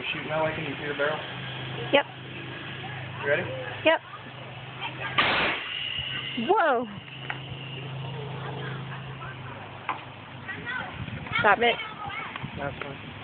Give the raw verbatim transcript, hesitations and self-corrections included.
shoot now, like, can you see the barrel? Yep. You ready? Yep. Whoa. Stop it. That's fine.